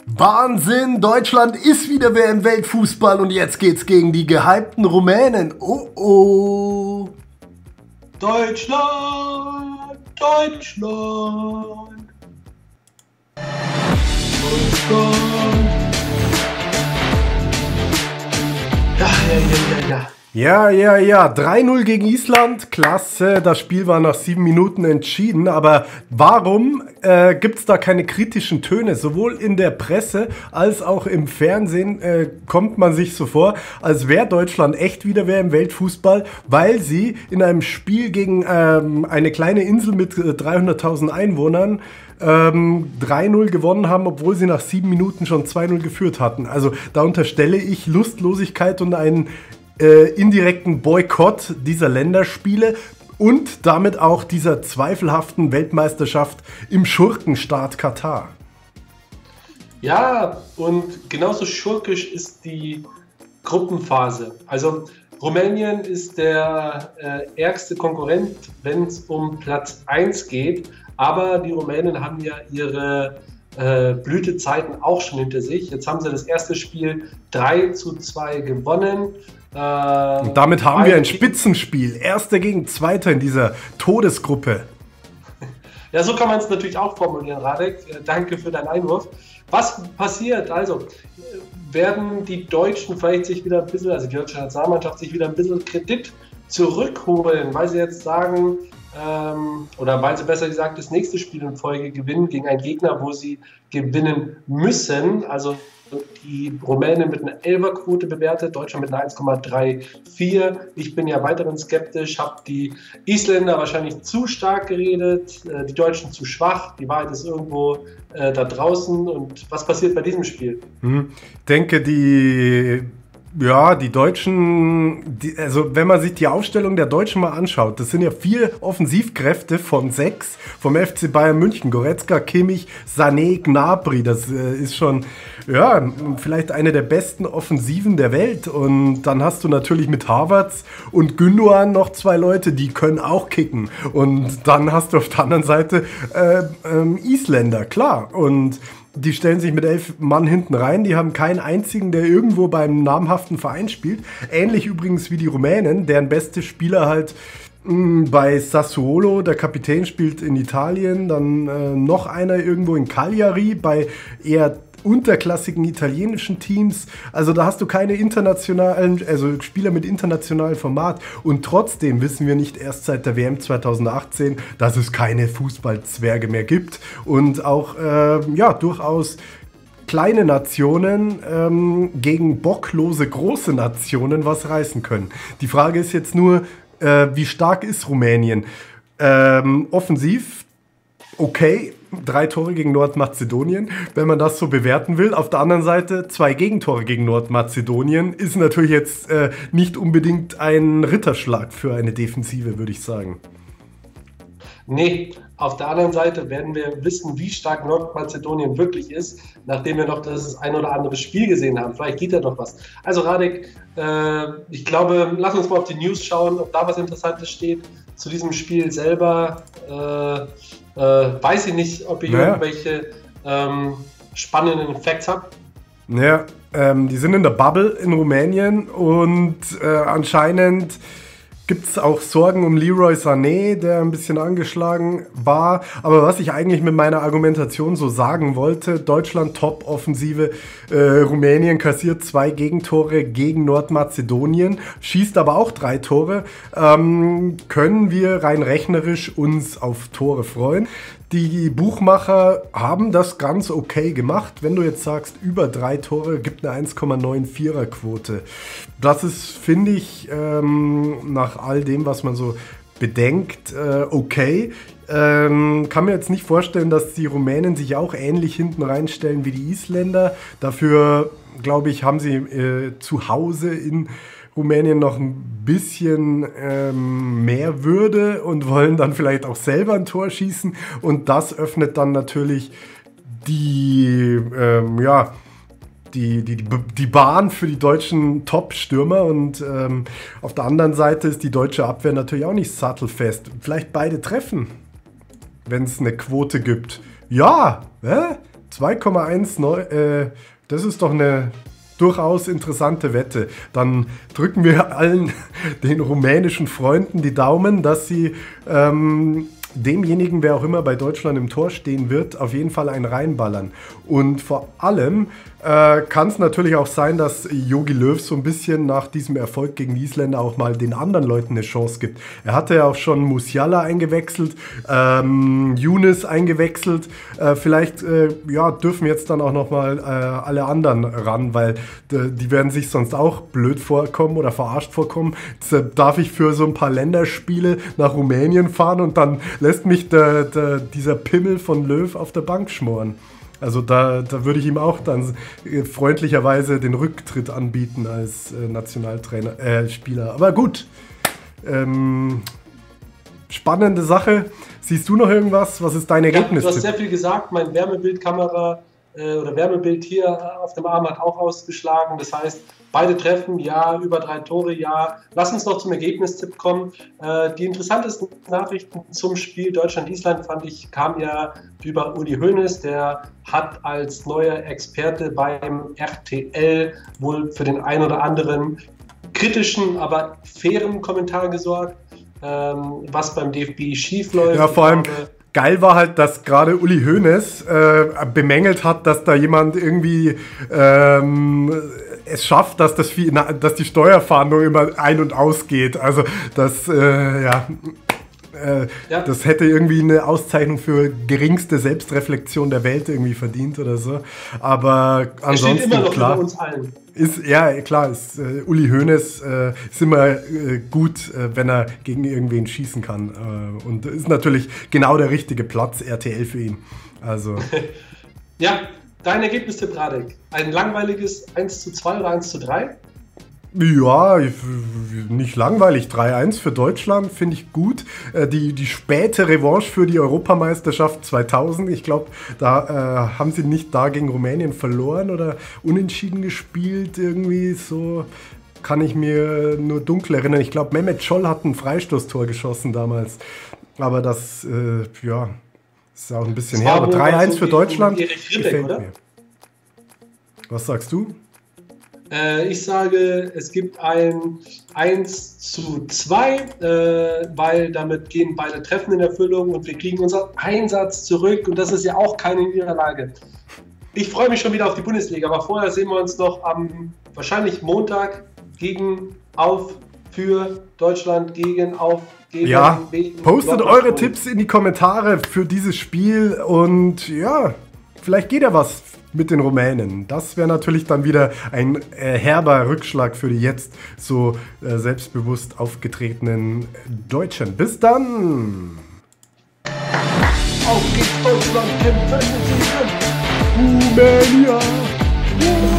Wahnsinn, Deutschland ist wieder wer im Weltfußball und jetzt geht's gegen die gehypten Rumänen. Oh oh. Deutschland, Deutschland. Deutschland. Ja. 3-0 gegen Island, klasse. Das Spiel war nach 7 Minuten entschieden. Aber warum gibt es da keine kritischen Töne? Sowohl in der Presse als auch im Fernsehen kommt man sich so vor, als wäre Deutschland echt wieder wer im Weltfußball, weil sie in einem Spiel gegen eine kleine Insel mit 300.000 Einwohnern 3-0 gewonnen haben, obwohl sie nach 7 Minuten schon 2-0 geführt hatten. Also da unterstelle ich Lustlosigkeit und einen indirekten Boykott dieser Länderspiele und damit auch dieser zweifelhaften Weltmeisterschaft im Schurkenstaat Katar. Ja, und genauso schurkisch ist die Gruppenphase. Also Rumänien ist der ärgste Konkurrent, wenn es um Platz 1 geht. Aber die Rumänen haben ja ihre Blütezeiten auch schon hinter sich. Jetzt haben sie das erste Spiel 3-2 gewonnen. Und damit haben wir ein Spitzenspiel. Erster gegen Zweiter in dieser Todesgruppe. Ja, so kann man es natürlich auch formulieren, Radek. Danke für deinen Einwurf. Was passiert? Also, werden die Deutschen vielleicht sich wieder ein bisschen, also die deutsche Nationalmannschaft sich wieder ein bisschen Kredit zurückholen, weil sie jetzt sagen, oder weil sie besser gesagt das nächste Spiel in Folge gewinnen gegen einen Gegner, wo sie gewinnen müssen. Also die Rumänen mit einer 11er-Quote bewertet, Deutschland mit einer 1,34. Ich bin ja weiterhin skeptisch, habe die Isländer wahrscheinlich zu stark geredet, die Deutschen zu schwach. Die Wahrheit ist irgendwo da draußen. Und was passiert bei diesem Spiel? Ich denke, die Deutschen, also wenn man sich die Aufstellung der Deutschen mal anschaut, das sind ja 4 Offensivkräfte von 6 vom FC Bayern München. Goretzka, Kimmich, Sané, Gnabry, das ist schon, ja, vielleicht eine der besten Offensiven der Welt. Und dann hast du natürlich mit Havertz und Gündoğan noch 2 Leute, die können auch kicken. Und dann hast du auf der anderen Seite Isländer, klar. Und die stellen sich mit 11 Mann hinten rein. Die haben keinen einzigen, der irgendwo beim namhaften Verein spielt. Ähnlich übrigens wie die Rumänen, deren beste Spieler halt bei Sassuolo, der Kapitän spielt in Italien, dann noch einer irgendwo in Cagliari, bei eher unterklassigen italienischen Teams. Also da hast du keine internationalen, also Spieler mit internationalem Format. Und trotzdem wissen wir nicht erst seit der WM 2018, dass es keine Fußballzwerge mehr gibt. Und auch, durchaus kleine Nationen gegen bocklose große Nationen was reißen können. Die Frage ist jetzt nur, wie stark ist Rumänien? Offensiv, okay, 3 Tore gegen Nordmazedonien, wenn man das so bewerten will. Auf der anderen Seite 2 Gegentore gegen Nordmazedonien ist natürlich jetzt nicht unbedingt ein Ritterschlag für eine Defensive, würde ich sagen. Nee, auf der anderen Seite werden wir wissen, wie stark Nordmazedonien wirklich ist, nachdem wir noch das ein oder andere Spiel gesehen haben. Vielleicht geht da noch was. Also Radek, ich glaube, lass uns mal auf die News schauen, ob da was Interessantes steht. Zu diesem Spiel selber weiß ich nicht, ob ich irgendwelche spannenden Facts habe. Ja, die sind in der Bubble in Rumänien und anscheinend gibt es auch Sorgen um Leroy Sané, der ein bisschen angeschlagen war. Aber was ich eigentlich mit meiner Argumentation so sagen wollte, Deutschland Top-Offensive, Rumänien kassiert 2 Gegentore gegen Nordmazedonien, schießt aber auch 3 Tore. Können wir rein rechnerisch uns auf Tore freuen? Die Buchmacher haben das ganz okay gemacht. Wenn du jetzt sagst, über 3 Tore, gibt eine 1,94er Quote. Das ist, finde ich, nach all dem, was man so bedenkt, okay. Kann mir jetzt nicht vorstellen, dass die Rumänen sich auch ähnlich hinten reinstellen wie die Isländer. Dafür, glaube ich, haben sie zu Hause in Rumänien noch ein bisschen mehr Würde und wollen dann vielleicht auch selber ein Tor schießen. Und das öffnet dann natürlich die Bahn für die deutschen Top-Stürmer. Und auf der anderen Seite ist die deutsche Abwehr natürlich auch nicht sattelfest. Vielleicht beide treffen, wenn es eine Quote gibt. Ja, 2,19, das ist doch eine durchaus interessante Wette. Dann drücken wir allen den rumänischen Freunden die Daumen, dass sie demjenigen, wer auch immer bei Deutschland im Tor stehen wird, auf jeden Fall einen reinballern. Und vor allem kann es natürlich auch sein, dass Jogi Löw so ein bisschen nach diesem Erfolg gegen die Isländer auch mal den anderen Leuten eine Chance gibt. Er hatte ja auch schon Musiala eingewechselt, Younes eingewechselt. Vielleicht dürfen jetzt dann auch nochmal alle anderen ran, weil die werden sich sonst auch blöd vorkommen oder verarscht vorkommen. Jetzt darf ich für so ein paar Länderspiele nach Rumänien fahren und dann lässt mich dieser Pimmel von Löw auf der Bank schmoren. Also da würde ich ihm auch dann freundlicherweise den Rücktritt anbieten als Spieler. Aber gut, spannende Sache. Siehst du noch irgendwas? Was ist dein Ergebnis? Du hast sehr viel gesagt. Mein Wärmebildkamera oder Wärmebild hier auf dem Arm hat auch ausgeschlagen. Das heißt, beide treffen, ja, über 3 Tore, ja. Lass uns noch zum Ergebnistipp kommen. Die interessantesten Nachrichten zum Spiel Deutschland-Island, fand ich, kamen ja über Uli Hoeneß. Der hat als neuer Experte beim RTL wohl für den ein oder anderen kritischen, aber fairen Kommentar gesorgt, was beim DFB schief läuft. Ja, vor allem geil war halt, dass gerade Uli Hoeneß bemängelt hat, dass da jemand irgendwie es schafft, dass die Steuerfahndung immer ein- und ausgeht. Also das, das hätte irgendwie eine Auszeichnung für geringste Selbstreflexion der Welt irgendwie verdient oder so. Aber ansonsten, steht immer noch klar, über uns allen. Uli Hoeneß ist immer gut, wenn er gegen irgendwen schießen kann. Und ist natürlich genau der richtige Platz, RTL für ihn. Also. Ja, dein Ergebnistipp, Radek. Ein langweiliges 1:2 oder 1:3? Ja, nicht langweilig. 3-1 für Deutschland finde ich gut. Die späte Revanche für die Europameisterschaft 2000. Ich glaube, da haben sie nicht da gegen Rumänien verloren oder unentschieden gespielt. Irgendwie so kann ich mir nur dunkel erinnern. Ich glaube, Mehmet Scholl hat ein Freistoßtor geschossen damals. Aber das, ist auch ein bisschen her. Aber 3-1 für Deutschland gefällt mir. Was sagst du? Ich sage, es gibt ein 1:2, weil damit gehen beide Treffen in Erfüllung und wir kriegen unseren Einsatz zurück und das ist ja auch keine Niederlage. Ich freue mich schon wieder auf die Bundesliga, aber vorher sehen wir uns noch am wahrscheinlich Montag für Deutschland gegen postet eure Tipps in die Kommentare für dieses Spiel und ja, vielleicht geht ja was mit den Rumänen. Das wäre natürlich dann wieder ein herber Rückschlag für die jetzt so selbstbewusst aufgetretenen Deutschen. Bis dann! Auf geht's Deutschland, kämpfen Sie an! Rumänien!